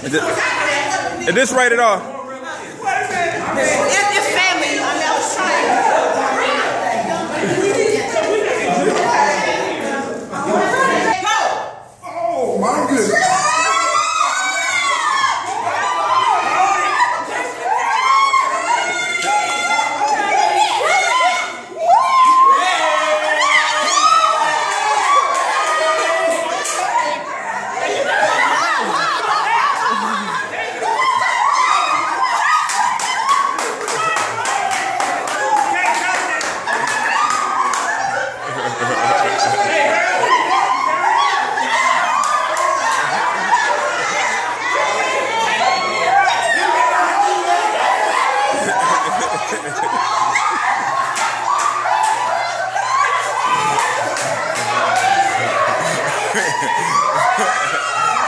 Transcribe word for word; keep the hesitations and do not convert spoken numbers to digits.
Is this, is this rated R? It's family. I mean, I was trying. Oh my goodness. Ha ha ha.